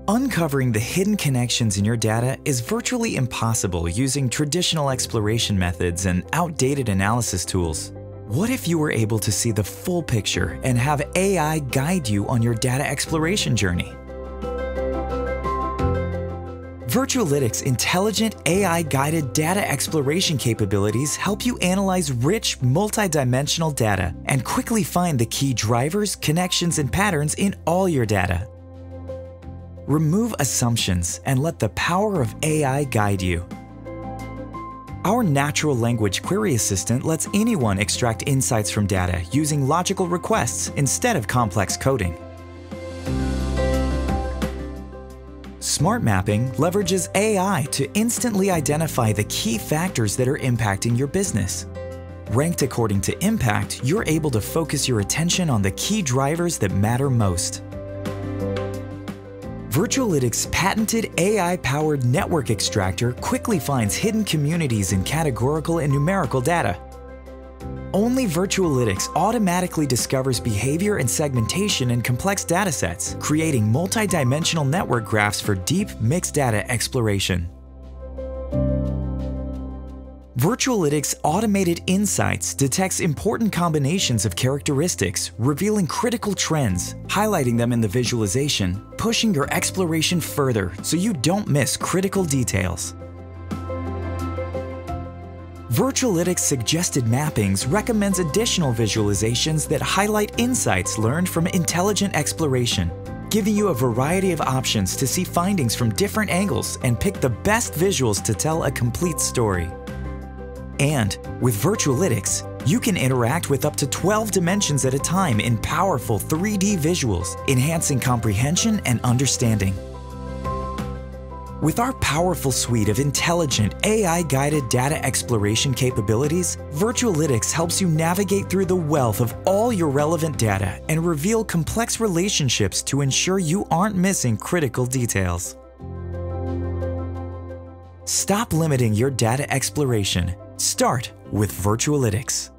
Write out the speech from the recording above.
Uncovering the hidden connections in your data is virtually impossible using traditional exploration methods and outdated analysis tools. What if you were able to see the full picture and have AI guide you on your data exploration journey? Virtualitics' intelligent AI-guided data exploration capabilities help you analyze rich, multidimensional data and quickly find the key drivers, connections, and patterns in all your data. Remove assumptions and let the power of AI guide you. Our natural language query assistant lets anyone extract insights from data using logical requests instead of complex coding. Smart Mapping leverages AI to instantly identify the key factors that are impacting your business. Ranked according to impact, you're able to focus your attention on the key drivers that matter most. Virtualitics' patented AI-powered network extractor quickly finds hidden communities in categorical and numerical data. Only Virtualitics automatically discovers behavior and segmentation in complex datasets, creating multidimensional network graphs for deep, mixed data exploration. Virtualitics' automated insights detects important combinations of characteristics, revealing critical trends, highlighting them in the visualization, pushing your exploration further so you don't miss critical details. Virtualitics' suggested mappings recommends additional visualizations that highlight insights learned from intelligent exploration, giving you a variety of options to see findings from different angles and pick the best visuals to tell a complete story. And with Virtualitics, you can interact with up to 12 dimensions at a time in powerful 3D visuals, enhancing comprehension and understanding. With our powerful suite of intelligent, AI-guided data exploration capabilities, Virtualitics helps you navigate through the wealth of all your relevant data and reveal complex relationships to ensure you aren't missing critical details. Stop limiting your data exploration. Start with Virtualitics.